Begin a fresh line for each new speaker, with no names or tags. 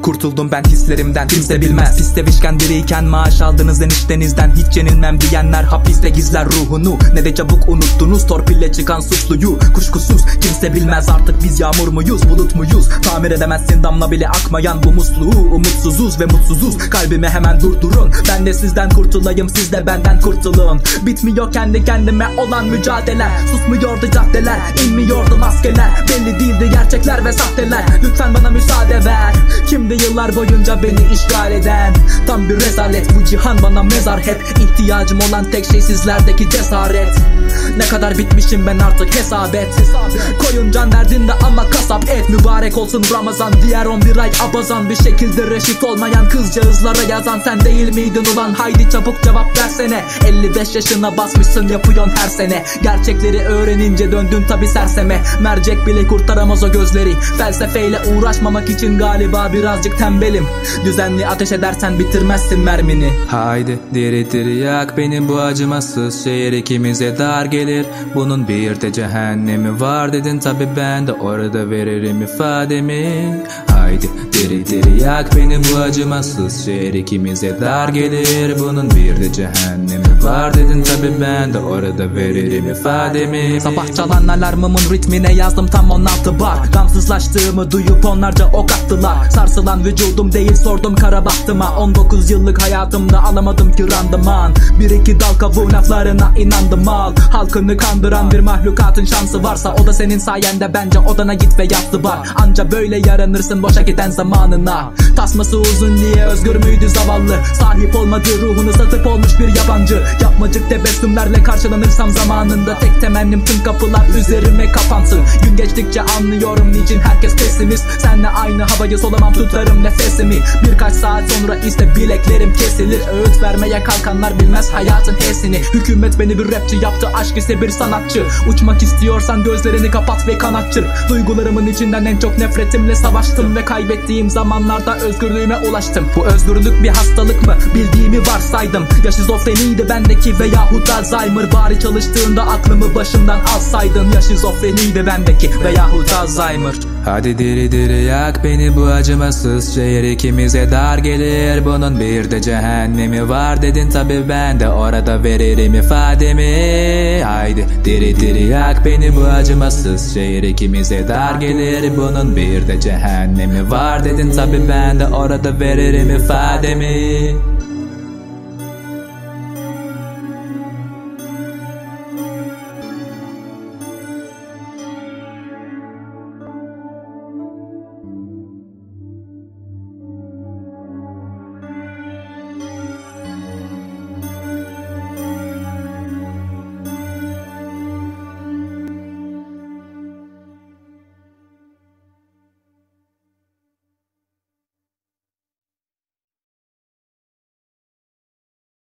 Kurtuldum ben hislerimden, kimse bilmez. Pis sevişken biriyken maaş aldınız eniştenizden. Hiç yenilmem diyenler hapiste gizler ruhunu. Ne de çabuk unuttunuz torpille çıkan suçluyu. Kuşkusuz kimse bilmez artık biz yağmur muyuz, bulut muyuz? Tamir edemezsin damla bile akmayan bu musluğu. Umutsuzuz ve mutsuzuz, kalbimi hemen durdurun. Ben de sizden kurtulayım, siz de benden kurtulun. Bitmiyor kendi kendime olan mücadeleler. Susmuyordu caddeler, inmiyordu maskeler. Belli değildi gerçekler ve sahteler. Lütfen bana müsaade ver. Kimdi yıllar boyunca beni işgal eden? Tam bir rezalet bu cihan, bana mezar hep. İhtiyacım olan tek şey sizlerdeki cesaret. Ne kadar bitmişim ben artık hesap et. Koyun can derdinde ama kasap et. Mübarek olsun Ramazan, diğer 11 ay abazan. Bir şekilde reşit olmayan kızcağızlara yazan sen değil miydin ulan? Haydi çabuk cevap versene. 55 yaşına basmışsın, yapıyorsun her sene. Gerçekleri öğrenince döndün tabi serseme. Mercek bile kurtaramaz o gözleri. Felsefeyle uğraşmamak için galiba birazcık tembelim. Düzenli ateş edersen bitirmezsin mermini.
Haydi diri diri yak beni bu acımasız şehir, ikimize dar gelir. Bunun bir de cehennemi var dedin, tabi ben de orada veririm ifademi. Haydi diri diri yak beni bu acımasız şehir, ikimize dar gelir. Bunun bir de cehennemi var dedin, tabi ben de orada veririm ifademi.
Sabah çalan alarmımın ritmine yazdım tam 16 bar. Gamsızlaştığımı duyup onlarca ok attılar. Sarsılan vücudum değil sordum kara bahtıma. 19 yıllık hayatımda alamadım ki randıman. Bir iki dal kavuğu laflarına inandım al. Halkını kandıran bir mahlukatın şansı varsa o da senin sayende, bence odana git ve yatlı bak. Anca böyle yaranırsın boşa giden zamanına. Tasması uzun diye özgür müydü zavallı? Sahip olmadığı ruhunu satıp olmuş bir yabancı. Yapmacık tebessümlerle karşılanırsam zamanında. Tek temennim tüm kapılar üzerime kapansın. Gün geçtikçe anlıyorum niçin herkes pesimist. Senle aynı havayı solamam, tutarım nefesimi. Birkaç saat sonra ise bileklerim kesilir. Öğüt vermeye kalkanlar bilmez hayatın hesini. Hükümet beni bir rapçi yaptı, aşk ise bir sanatçı. Uçmak istiyorsan gözlerini kapat ve kanatçır. Duygularımın içinden en çok nefretimle savaştım ve kaybettiğim zamanlarda özgürlüğüme ulaştım. Bu özgürlük bir hastalık mı? Bildiğimi varsaydım. Ya şizofreniydi bendeki veyahut Alzheimer. Bari çalıştığında aklımı başımdan alsaydın. Ya şizofreniydi bendeki veyahut Alzheimer.
Hadi diri diri yak beni bu acımasız şehir, ikimize dar gelir. Bunun bir de cehennemi var dedin, tabi ben de orada veririm ifademi. Haydi diri diri yak beni bu acımasız şehir, ikimize dar gelir. Bunun bir de cehennemi var dedin, tabi ben de orada veririm ifademi.